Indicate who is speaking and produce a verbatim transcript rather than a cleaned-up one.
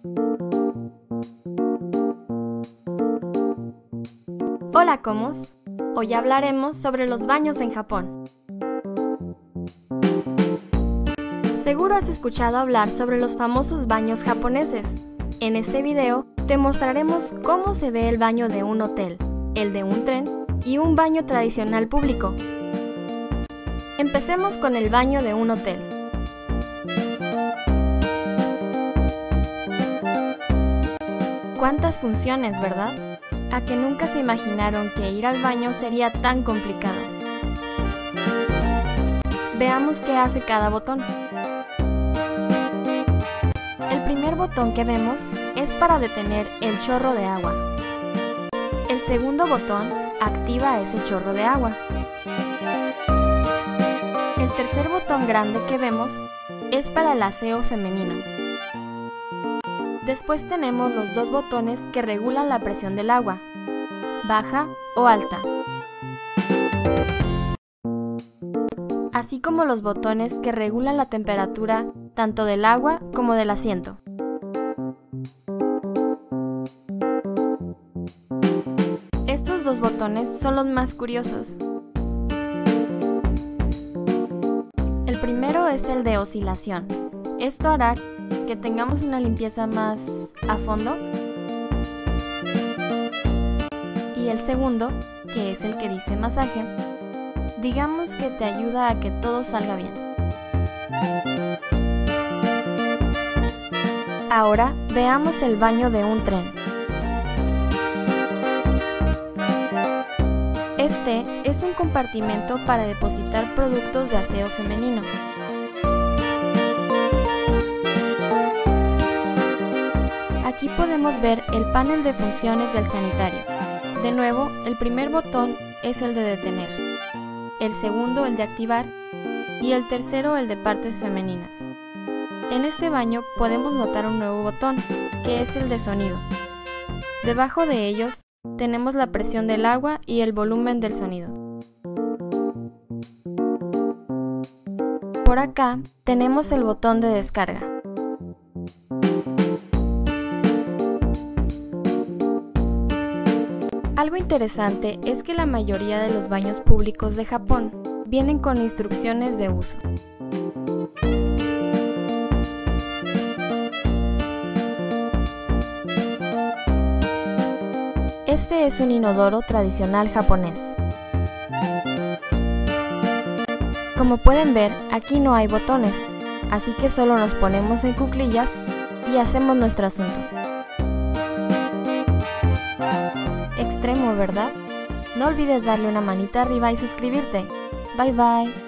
Speaker 1: Hola Comos, hoy hablaremos sobre los baños en Japón. Seguro has escuchado hablar sobre los famosos baños japoneses. En este video te mostraremos cómo se ve el baño de un hotel, el de un tren y un baño tradicional público. Empecemos con el baño de un hotel. ¿Cuántas funciones, verdad? A que nunca se imaginaron que ir al baño sería tan complicado. Veamos qué hace cada botón. El primer botón que vemos es para detener el chorro de agua. El segundo botón activa ese chorro de agua. El tercer botón grande que vemos es para el aseo femenino. Después tenemos los dos botones que regulan la presión del agua, baja o alta, así como los botones que regulan la temperatura tanto del agua como del asiento. Estos dos botones son los más curiosos. El primero es el de oscilación. Esto hará que tengamos una limpieza más a fondo. Y el segundo, que es el que dice masaje, digamos que te ayuda a que todo salga bien. Ahora veamos el baño de un tren. Este es un compartimento para depositar productos de aseo femenino. Aquí podemos ver el panel de funciones del sanitario. De nuevo, el primer botón es el de detener, el segundo el de activar y el tercero el de partes femeninas. En este baño podemos notar un nuevo botón, que es el de sonido. Debajo de ellos tenemos la presión del agua y el volumen del sonido. Por acá tenemos el botón de descarga. Algo interesante es que la mayoría de los baños públicos de Japón vienen con instrucciones de uso. Este es un inodoro tradicional japonés. Como pueden ver, aquí no hay botones, así que solo nos ponemos en cuclillas y hacemos nuestro asunto. Extremo, ¿verdad? No olvides darle una manita arriba y suscribirte. Bye bye.